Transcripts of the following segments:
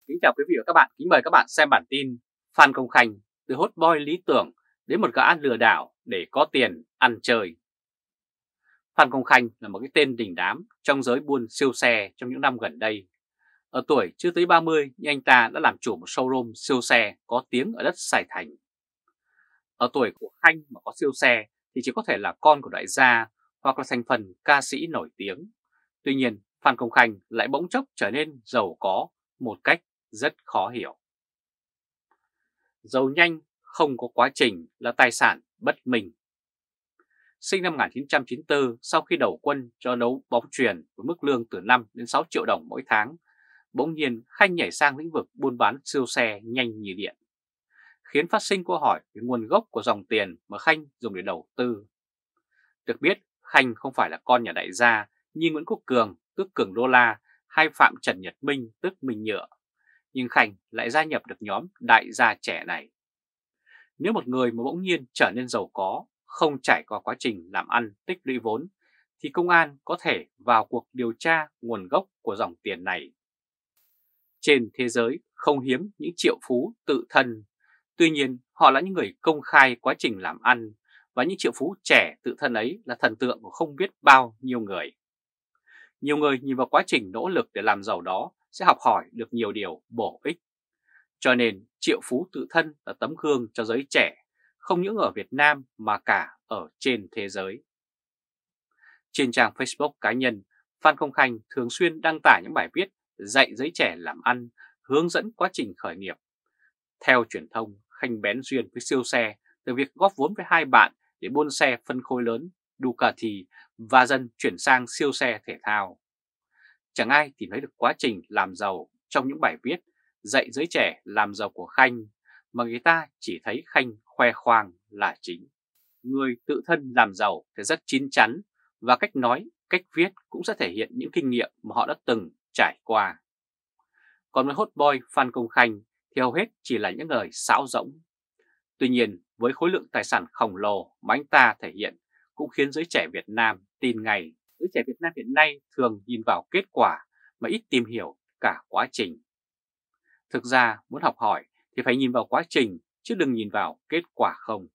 Kính chào quý vị và các bạn, kính mời các bạn xem bản tin Phan Công Khanh từ hot boy lý tưởng đến một gã lừa đảo để có tiền ăn chơi. Phan Công Khanh là một cái tên đình đám trong giới buôn siêu xe trong những năm gần đây. Ở tuổi chưa tới 30 nhưng anh ta đã làm chủ một showroom siêu xe có tiếng ở đất Sài Thành. Ở tuổi của Khanh mà có siêu xe thì chỉ có thể là con của đại gia hoặc là thành phần ca sĩ nổi tiếng. Tuy nhiên Phan Công Khanh lại bỗng chốc trở nên giàu có một cách rất khó hiểu. Giàu nhanh không có quá trình là tài sản bất minh. Sinh năm 1994, sau khi đầu quân cho đấu bóng chuyền với mức lương từ 5 đến 6 triệu đồng mỗi tháng, bỗng nhiên Khanh nhảy sang lĩnh vực buôn bán siêu xe nhanh như điện, khiến phát sinh câu hỏi về nguồn gốc của dòng tiền mà Khanh dùng để đầu tư. Được biết, Khanh không phải là con nhà đại gia như Nguyễn Quốc Cường, tức Cường Đô La, hay Phạm Trần Nhật Minh, tức Minh Nhựa, nhưng Khanh lại gia nhập được nhóm đại gia trẻ này. Nếu một người mà bỗng nhiên trở nên giàu có, không trải qua quá trình làm ăn tích lũy vốn, thì công an có thể vào cuộc điều tra nguồn gốc của dòng tiền này. Trên thế giới không hiếm những triệu phú tự thân, tuy nhiên họ là những người công khai quá trình làm ăn, và những triệu phú trẻ tự thân ấy là thần tượng của không biết bao nhiêu người. Nhiều người nhìn vào quá trình nỗ lực để làm giàu đó sẽ học hỏi được nhiều điều bổ ích. Cho nên triệu phú tự thân là tấm gương cho giới trẻ, không những ở Việt Nam mà cả ở trên thế giới. Trên trang Facebook cá nhân, Phan Công Khanh thường xuyên đăng tải những bài viết dạy giới trẻ làm ăn, hướng dẫn quá trình khởi nghiệp. Theo truyền thông, Khanh bén duyên với siêu xe từ việc góp vốn với hai bạn để buôn xe phân khối lớn Ducati và dần chuyển sang siêu xe thể thao. Chẳng ai tìm thấy được quá trình làm giàu trong những bài viết dạy giới trẻ làm giàu của Khanh, mà người ta chỉ thấy Khanh khoe khoang là chính. Người tự thân làm giàu thì rất chín chắn, và cách nói, cách viết cũng sẽ thể hiện những kinh nghiệm mà họ đã từng trải qua. Còn với hot boy Phan Công Khanh thì hầu hết chỉ là những lời sáo rỗng. Tuy nhiên, với khối lượng tài sản khổng lồ mà anh ta thể hiện cũng khiến giới trẻ Việt Nam tin ngay. Giới trẻ Việt Nam hiện nay thường nhìn vào kết quả mà ít tìm hiểu cả quá trình. Thực ra muốn học hỏi thì phải nhìn vào quá trình chứ đừng nhìn vào kết quả không.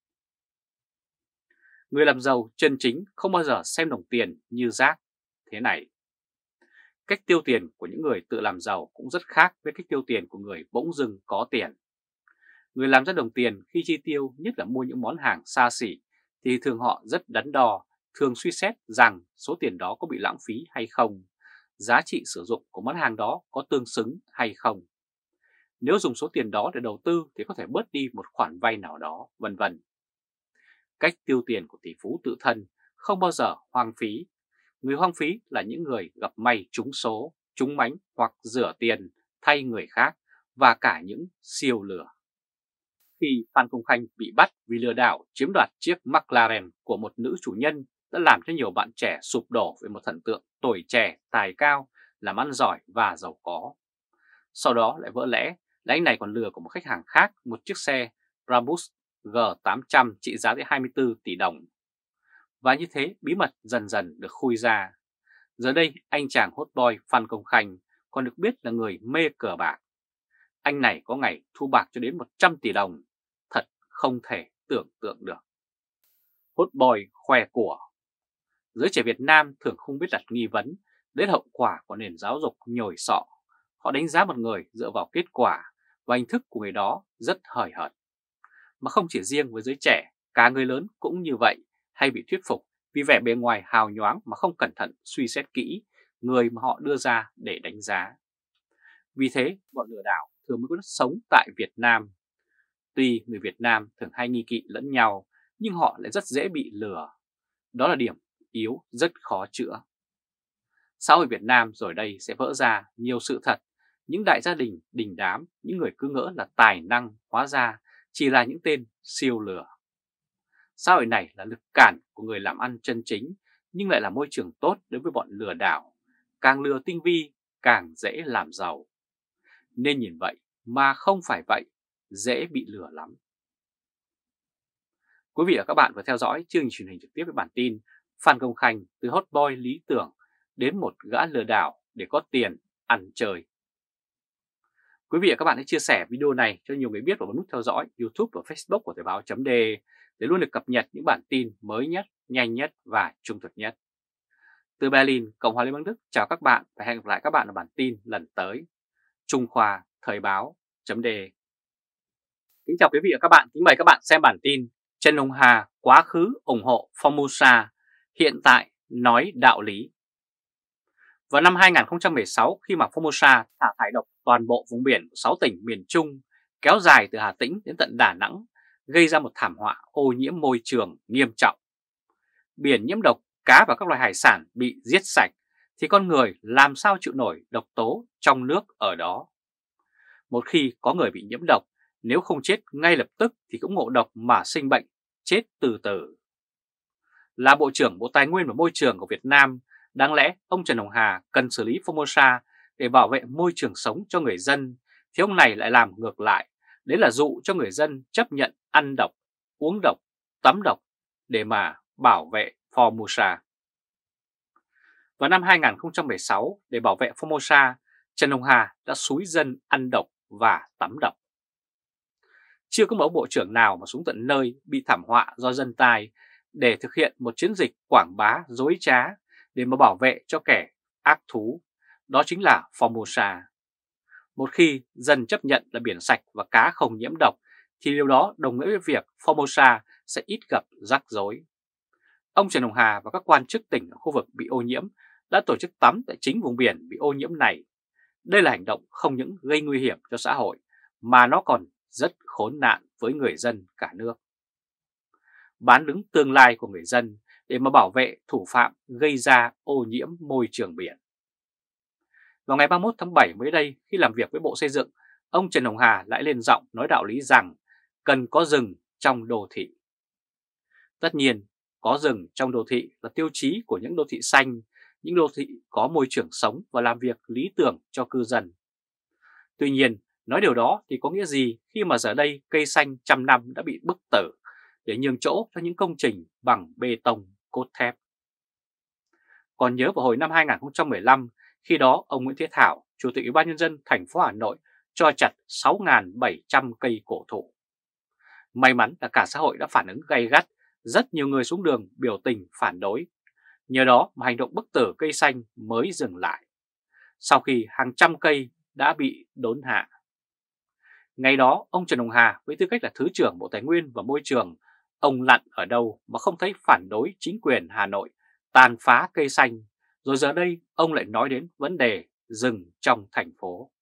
Người làm giàu chân chính không bao giờ xem đồng tiền như rác thế này. Cách tiêu tiền của những người tự làm giàu cũng rất khác với cách tiêu tiền của người bỗng dưng có tiền. Người làm ra đồng tiền khi chi tiêu, nhất là mua những món hàng xa xỉ, thì thường họ rất đắn đo, thường suy xét rằng số tiền đó có bị lãng phí hay không, giá trị sử dụng của món hàng đó có tương xứng hay không. Nếu dùng số tiền đó để đầu tư thì có thể bớt đi một khoản vay nào đó, vân vân. Cách tiêu tiền của tỷ phú tự thân không bao giờ hoang phí. Người hoang phí là những người gặp may trúng số, trúng mánh hoặc rửa tiền thay người khác, và cả những siêu lừa. Khi Phan Công Khanh bị bắt vì lừa đảo chiếm đoạt chiếc McLaren của một nữ chủ nhân đã làm cho nhiều bạn trẻ sụp đổ về một thần tượng tuổi trẻ, tài cao, làm ăn giỏi và giàu có. Sau đó lại vỡ lẽ là anh này còn lừa của một khách hàng khác một chiếc xe Brabus G800 trị giá tới 24 tỷ đồng. Và như thế bí mật dần dần được khui ra. Giờ đây anh chàng hot boy Phan Công Khanh còn được biết là người mê cờ bạc. Anh này có ngày thu bạc cho đến 100 tỷ đồng, thật không thể tưởng tượng được. Hot boy khoe của. Giới trẻ Việt Nam thường không biết đặt nghi vấn đến hậu quả của nền giáo dục nhồi sọ. Họ đánh giá một người dựa vào kết quả, và hình thức của người đó rất hời hợt. Mà không chỉ riêng với giới trẻ, cả người lớn cũng như vậy, hay bị thuyết phục vì vẻ bề ngoài hào nhoáng mà không cẩn thận suy xét kỹ người mà họ đưa ra để đánh giá. Vì thế, bọn lừa đảo thường mới có đất sống tại Việt Nam. Tuy người Việt Nam thường hay nghi kỵ lẫn nhau, nhưng họ lại rất dễ bị lừa. Đó là điểm yếu rất khó chữa. Xã hội Việt Nam rồi đây sẽ vỡ ra nhiều sự thật. Những đại gia đình đình đám, những người cứ ngỡ là tài năng, hóa ra chỉ là những tên siêu lừa. Xã hội này là lực cản của người làm ăn chân chính, nhưng lại là môi trường tốt đối với bọn lừa đảo. Càng lừa tinh vi, càng dễ làm giàu. Nên nhìn vậy mà không phải vậy, dễ bị lừa lắm. Quý vị và các bạn vừa theo dõi chương trình truyền hình trực tiếp với bản tin Phan Công Khanh từ hot boy lý tưởng đến một gã lừa đảo để có tiền ăn chơi. Quý vị và các bạn hãy chia sẻ video này cho nhiều người biết và bấm nút theo dõi YouTube và Facebook của Thời báo .de để luôn được cập nhật những bản tin mới nhất, nhanh nhất và trung thực nhất. Từ Berlin, Cộng hòa Liên bang Đức, chào các bạn và hẹn gặp lại các bạn ở bản tin lần tới. Trung Khoa Thời báo .de. Kính chào quý vị và các bạn, kính mời các bạn xem bản tin Trần Hồng Hà quá khứ ủng hộ Formosa, hiện tại nói đạo lý. Vào năm 2016, khi mà Formosa xả thải độc toàn bộ vùng biển của 6 tỉnh miền Trung, kéo dài từ Hà Tĩnh đến tận Đà Nẵng, gây ra một thảm họa ô nhiễm môi trường nghiêm trọng. Biển nhiễm độc, cá và các loài hải sản bị giết sạch, thì con người làm sao chịu nổi độc tố trong nước ở đó. Một khi có người bị nhiễm độc, nếu không chết ngay lập tức thì cũng ngộ độc mà sinh bệnh, chết từ từ. Là Bộ trưởng Bộ Tài nguyên và Môi trường của Việt Nam, đáng lẽ ông Trần Hồng Hà cần xử lý Formosa để bảo vệ môi trường sống cho người dân, thì ông này lại làm ngược lại, đấy là dụ cho người dân chấp nhận ăn độc, uống độc, tắm độc để mà bảo vệ Formosa. Vào năm 2016, để bảo vệ Formosa, Trần Hồng Hà đã xúi dân ăn độc và tắm độc. Chưa có một bộ trưởng nào mà xuống tận nơi bị thảm họa do dân tai để thực hiện một chiến dịch quảng bá dối trá để mà bảo vệ cho kẻ ác thú, đó chính là Formosa. Một khi dân chấp nhận là biển sạch và cá không nhiễm độc, thì điều đó đồng nghĩa với việc Formosa sẽ ít gặp rắc rối. Ông Trần Hồng Hà và các quan chức tỉnh ở khu vực bị ô nhiễm đã tổ chức tắm tại chính vùng biển bị ô nhiễm này. Đây là hành động không những gây nguy hiểm cho xã hội, mà nó còn rất khốn nạn với người dân cả nước. Bán đứng tương lai của người dân để mà bảo vệ thủ phạm gây ra ô nhiễm môi trường biển. Vào ngày 31 tháng 7 mới đây, khi làm việc với Bộ Xây dựng, ông Trần Hồng Hà lại lên giọng nói đạo lý rằng cần có rừng trong đô thị. Tất nhiên, có rừng trong đô thị là tiêu chí của những đô thị xanh, những đô thị có môi trường sống và làm việc lý tưởng cho cư dân. Tuy nhiên, nói điều đó thì có nghĩa gì khi mà giờ đây cây xanh trăm năm đã bị bức tử để nhường chỗ cho những công trình bằng bê tông, cốt thép. Còn nhớ vào hồi năm 2015, khi đó ông Nguyễn Thế Thảo, Chủ tịch Ủy ban Nhân dân thành phố Hà Nội cho chặt 6.700 cây cổ thụ. May mắn là cả xã hội đã phản ứng gay gắt, rất nhiều người xuống đường biểu tình phản đối. Nhờ đó mà hành động bức tử cây xanh mới dừng lại, sau khi hàng trăm cây đã bị đốn hạ. Ngày đó, ông Trần Hồng Hà với tư cách là Thứ trưởng Bộ Tài nguyên và Môi trường, ông lặn ở đâu mà không thấy phản đối chính quyền Hà Nội tàn phá cây xanh, rồi giờ đây ông lại nói đến vấn đề rừng trong thành phố.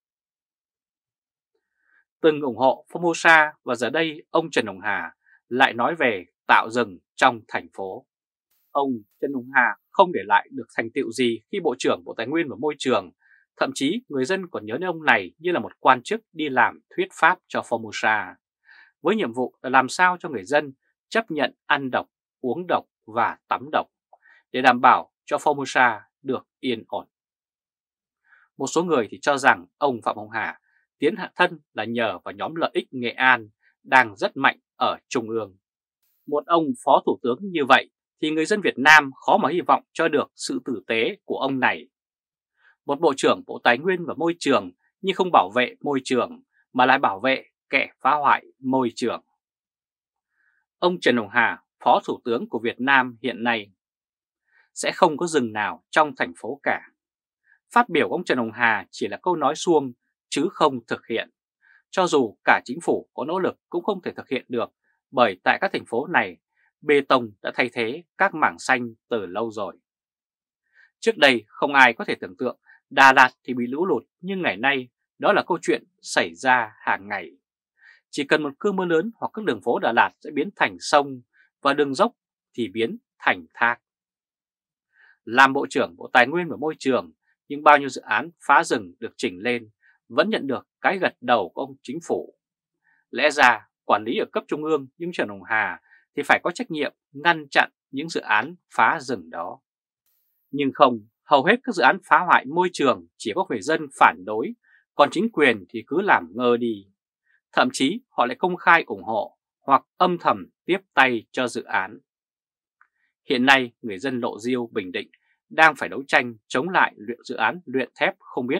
Từng ủng hộ Formosa và giờ đây ông Trần Hồng Hà lại nói về tạo rừng trong thành phố. Ông Trần Hồng Hà không để lại được thành tựu gì khi Bộ trưởng Bộ Tài nguyên và Môi trường, thậm chí người dân còn nhớ đến ông này như là một quan chức đi làm thuyết pháp cho Formosa, với nhiệm vụ là làm sao cho người dân chấp nhận ăn độc, uống độc và tắm độc, để đảm bảo cho Formosa được yên ổn. Một số người thì cho rằng ông Phạm Hồng Hà tiến hạ thân là nhờ vào nhóm lợi ích Nghệ An đang rất mạnh ở Trung ương. Một ông Phó Thủ tướng như vậy thì người dân Việt Nam khó mà hy vọng cho được sự tử tế của ông này. Một Bộ trưởng Bộ Tài nguyên và Môi trường nhưng không bảo vệ môi trường mà lại bảo vệ kẻ phá hoại môi trường. Ông Trần Hồng Hà, Phó Thủ tướng của Việt Nam hiện nay: sẽ không có rừng nào trong thành phố cả. Phát biểu của ông Trần Hồng Hà chỉ là câu nói suông chứ không thực hiện. Cho dù cả chính phủ có nỗ lực cũng không thể thực hiện được, bởi tại các thành phố này, bê tông đã thay thế các mảng xanh từ lâu rồi. Trước đây không ai có thể tưởng tượng Đà Lạt thì bị lũ lụt, nhưng ngày nay đó là câu chuyện xảy ra hàng ngày. Chỉ cần một cơn mưa lớn hoặc các đường phố Đà Lạt sẽ biến thành sông và đường dốc thì biến thành thác. Làm Bộ trưởng Bộ Tài nguyên và Môi trường, nhưng bao nhiêu dự án phá rừng được chỉnh lên vẫn nhận được cái gật đầu của ông chính phủ. Lẽ ra quản lý ở cấp trung ương, nhưng Trần Hồng Hà thì phải có trách nhiệm ngăn chặn những dự án phá rừng đó. Nhưng không, hầu hết các dự án phá hoại môi trường chỉ có người dân phản đối, còn chính quyền thì cứ làm ngơ đi. Thậm chí họ lại công khai ủng hộ hoặc âm thầm tiếp tay cho dự án. Hiện nay người dân Lộ Diêu, Bình Định đang phải đấu tranh chống lại dự án luyện thép không biết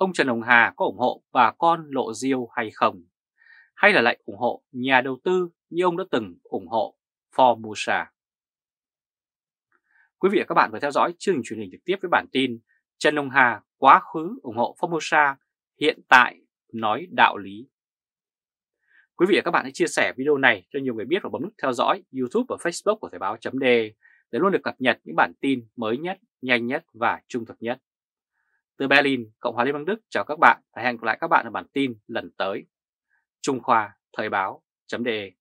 ông Trần Hồng Hà có ủng hộ bà con lộ diêu hay không? Hay là lại ủng hộ nhà đầu tư như ông đã từng ủng hộ Formosa? Quý vị và các bạn vừa theo dõi chương trình truyền hình trực tiếp với bản tin Trần Hồng Hà quá khứ ủng hộ Formosa, hiện tại nói đạo lý. Quý vị và các bạn hãy chia sẻ video này cho nhiều người biết và bấm nút theo dõi YouTube và Facebook của Thời báo.de để luôn được cập nhật những bản tin mới nhất, nhanh nhất và trung thực nhất. Từ Berlin, Cộng hòa Liên bang Đức chào các bạn và hẹn gặp lại các bạn ở bản tin lần tới. Trung Khoa, Thời báo.de